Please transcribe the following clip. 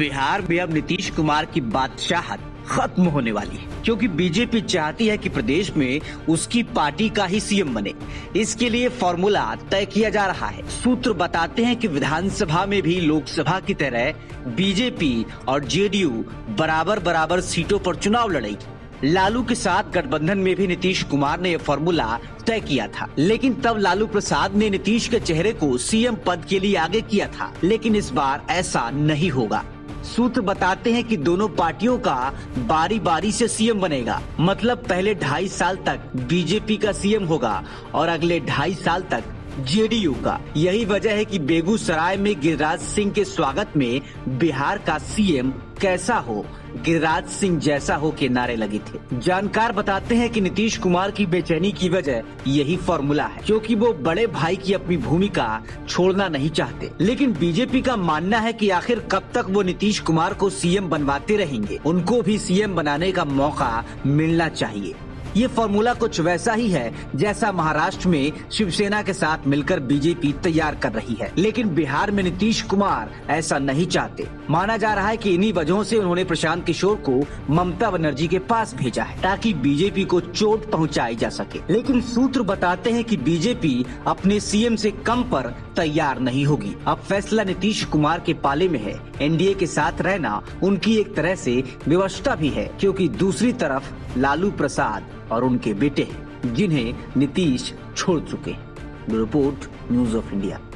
बिहार में अब नीतीश कुमार की बादशाहत खत्म होने वाली है, क्योंकि बीजेपी चाहती है कि प्रदेश में उसकी पार्टी का ही सीएम बने। इसके लिए फॉर्मूला तय किया जा रहा है। सूत्र बताते हैं कि विधानसभा में भी लोकसभा की तरह बीजेपी और जेडीयू बराबर बराबर सीटों पर चुनाव लड़ेगी। लालू के साथ गठबंधन में भी नीतीश कुमार ने यह फॉर्मूला तय किया था, लेकिन तब लालू प्रसाद ने नीतीश के चेहरे को सीएम पद के लिए आगे किया था। लेकिन इस बार ऐसा नहीं होगा। सूत्र बताते हैं कि दोनों पार्टियों का बारी बारी से सीएम बनेगा। मतलब पहले 2.5 साल तक बीजेपी का सीएम होगा और अगले 2.5 साल तक जेडीयू का। यही वजह है कि बेगूसराय में गिरिराज सिंह के स्वागत में बिहार का सीएम कैसा हो, गिरिराज सिंह जैसा हो के नारे लगे थे। जानकार बताते हैं कि नीतीश कुमार की बेचैनी की वजह यही फॉर्मूला है, क्योंकि वो बड़े भाई की अपनी भूमिका छोड़ना नहीं चाहते। लेकिन बीजेपी का मानना है कि आखिर कब तक वो नीतीश कुमार को सीएम बनवाते रहेंगे। उनको भी सीएम बनाने का मौका मिलना चाहिए। ये फॉर्मूला कुछ वैसा ही है जैसा महाराष्ट्र में शिवसेना के साथ मिलकर बीजेपी तैयार कर रही है। लेकिन बिहार में नीतीश कुमार ऐसा नहीं चाहते। माना जा रहा है कि इन्हीं वजहों से उन्होंने प्रशांत किशोर को ममता बनर्जी के पास भेजा है, ताकि बीजेपी को चोट पहुंचाई जा सके। लेकिन सूत्र बताते हैं कि बीजेपी अपने सीएम से कम पर तैयार नहीं होगी। अब फैसला नीतीश कुमार के पाले में है। एनडीए के साथ रहना उनकी एक तरह से व्यवस्था भी है, क्योंकि दूसरी तरफ लालू प्रसाद और उनके बेटे हैं, जिन्हें नीतीश छोड़ चुके हैं। Report news of India.